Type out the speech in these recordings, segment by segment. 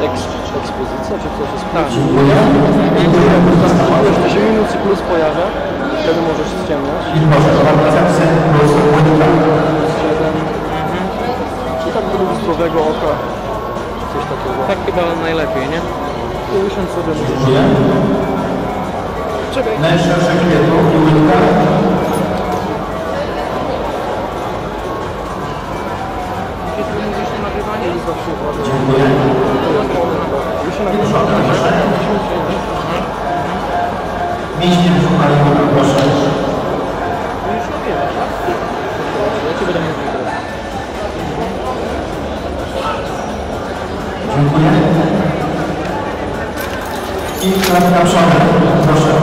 ekspozycja, czy coś jest? Tak. Już 10 minut plus pojawia, wtedy możesz ściemniać. I możesz recepcję plus płytka. I tak do lustrowego oka, coś takiego. Tak chyba najlepiej, nie? I usiądź sobie możesz. Czekaj. Najszersze kwiatów i łydka. Dziękuję. Mięśnie brzucha i łydka, proszę. Dziękuję. I klatka przodem, proszę.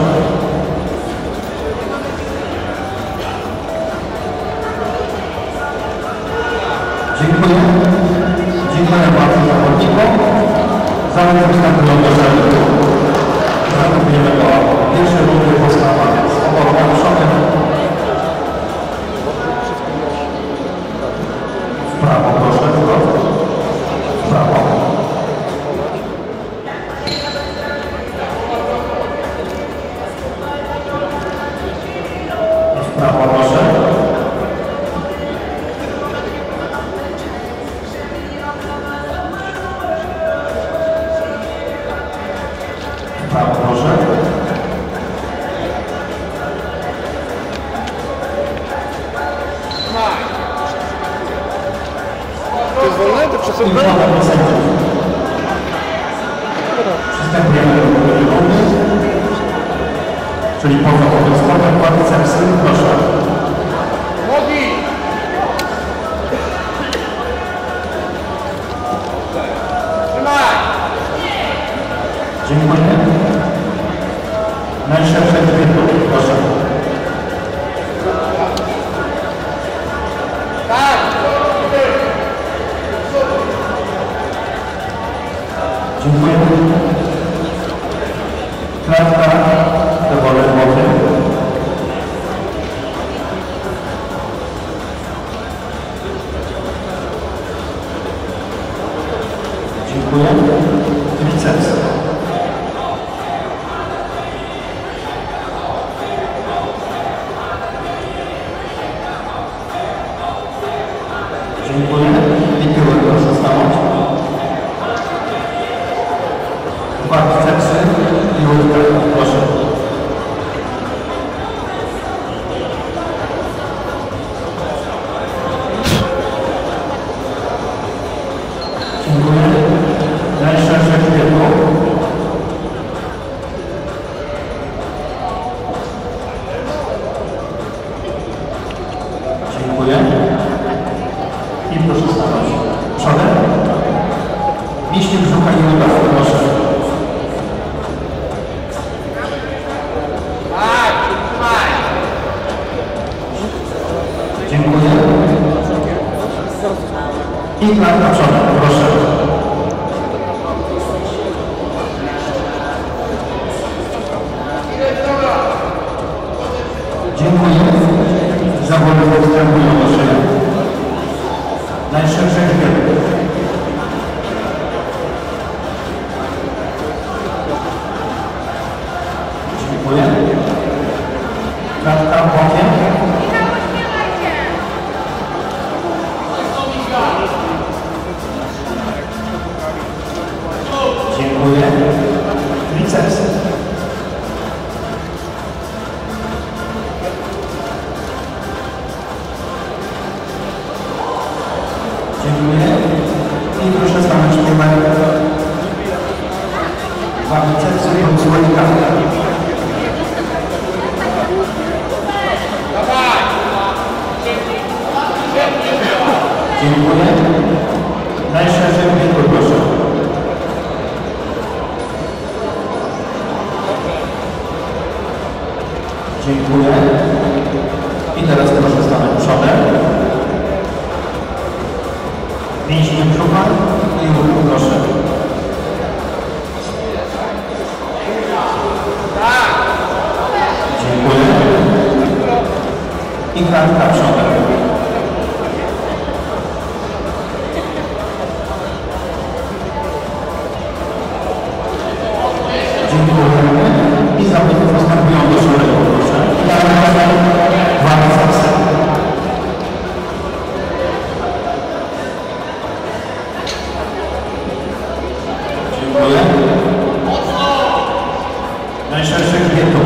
Dziękuję. Dziękuję bardzo zawodnikom. Zanim występują do żelu, zakopiemy do pierwszej rundy postawa, więc oborą przodem. W prawo, proszę. W prawo. W prawo, proszę. W prawo, proszę. To jest wolne? To przystępujemy? Przystępujemy do drugiej rundy. Czyli poza sportem quadricepsy, proszę. Nogi! Trzymaj! Dziękuję. Najszersze dwie, proszę. Tak! Dziękuję. Klatka do wolnej głowy. Dziękuję. Triceps. Dziękuję. I tyłem proszę stanąć. Quadricepsy i łydka, proszę. Dziękuję. Najszersze kwiatło. Dziękuję. I proszę stanąć. Przodem. Mięśnie brzucha i uda, proszę. Dziękuję. I klatka przodem, proszę. Dziękuję. Zawody występują do szyja. Najszersze drzwi. Dziękuję. Klatka bokiem. Dziękuję. Tricepsy. Dziękuję. I proszę stanąć numer. Quadricepsy bądź łydka. Dziękuję. Najszerzej biegu, proszę. Dziękuję. I teraz proszę stanąć przodem. Mięśnie brzucha i łydka, proszę. Dziękuję. I klatka przodem. Dziękuję. Najszerszy grzbietu.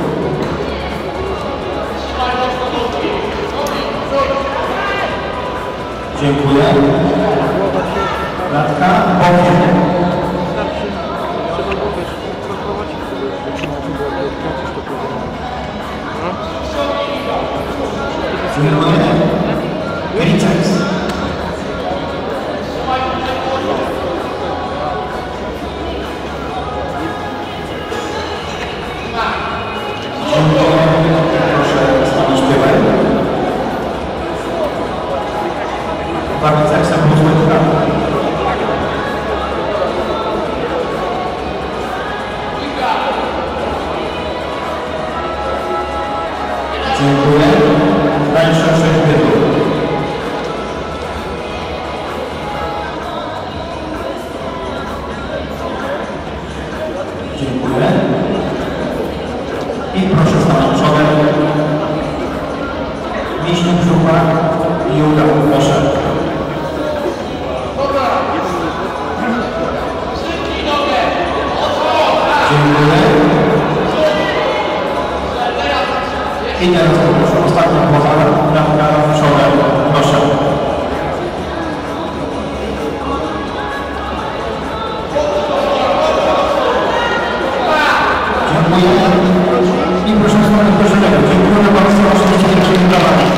Dziękuję. Latka, bokiem. Wystarczy, trzeba go wiesz, kontrolować i wtedy zatrzymać go, jak kręcisz to poziom. Dziękuję. Griceps. Proszę stawić tyłek. Quadricepsem plus prawo. Dziękuję. Najszerszy grzbietu. Dziękuję. I proszę stanąć przodem. Mięśnie brzucha i uda. Proszę. Dziękuję. I teraz poproszę ostatnią poza na przodem. Proszę. Dziękuję. I proszę stanąć do żywego. Dziękuję bardzo. Oczywiście nie przyjmowałem.